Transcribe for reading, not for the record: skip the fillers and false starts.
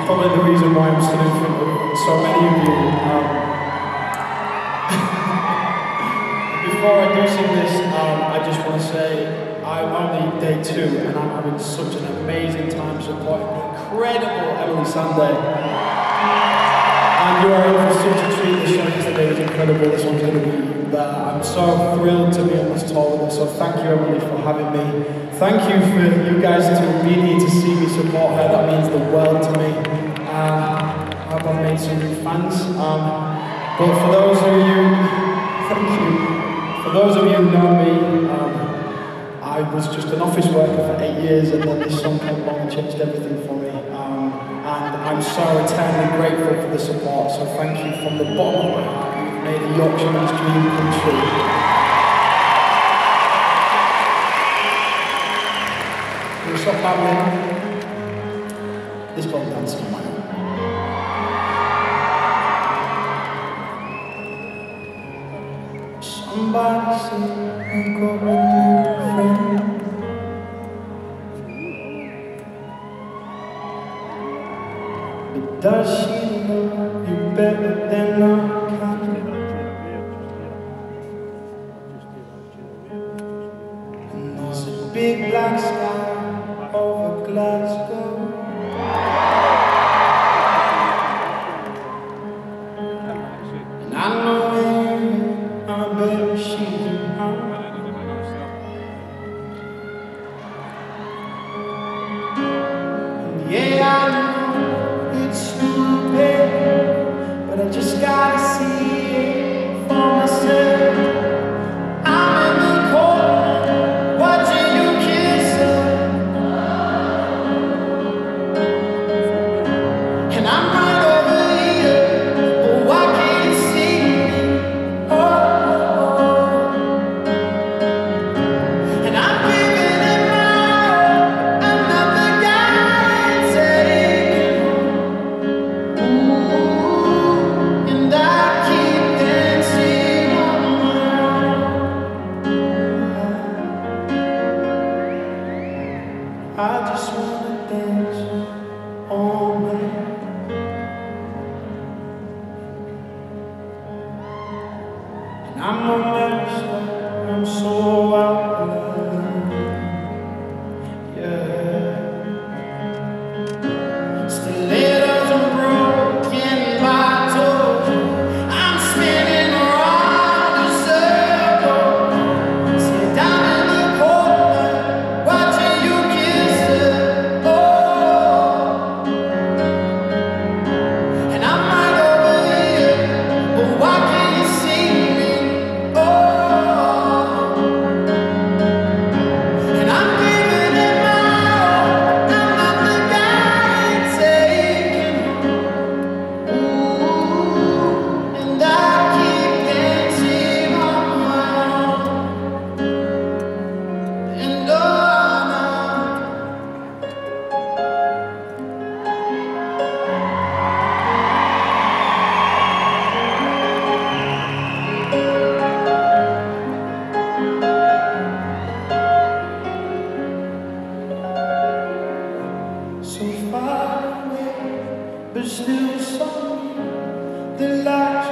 probably the reason why I'm stood in front of so many of you. Before I do sing this, I just want to say I'm only day 2 and I'm having such an amazing time supporting the incredible Emily Sandé. And you are in for such a treat. The show yesterday was incredible. This one's going to be there. I'm so thrilled to be on this tour with us. So thank you, Emily, for having me. Thank you for you guys to be here to see me support her. That means the world to me. I hope I've made some new fans. But for those of you, thank you. For those of you who know me, I was just an office worker for 8 years, and then this song came along and changed everything for me. And I'm so eternally grateful for the support. So thank you from the bottom of my heart. You've made a Yorkshireman's dream come true. Can we stop babbling? This is called Dancing on My Own. Somebody said I'm going to be a friend. But does she love you better than I can? And there's a big black sky over Glasgow. And I know I bet she's around. And yeah, I know it's stupid, but I just gotta see it for myself. I'm in the corner, watching you kiss her, and I'm right over here, but why can't you see me? Oh. And I'm giving it my all. I'm not the guy you're taking home. Ooh, and I keep dancing on my own. I just wanna dance all night. And I'm a mess up, I'm so out of love. Yeah. Stilettos and broken bottles, I'm spinning around in circles. Sit down in the corner, watching you kiss her. Oh. And I'm right over here, but why can't you see me? Oh. And I'm giving it my all. I'm not the guy you're taking home. Ooh, and I keep dancing on my own. And oh, no. So far away, but still so near. The lights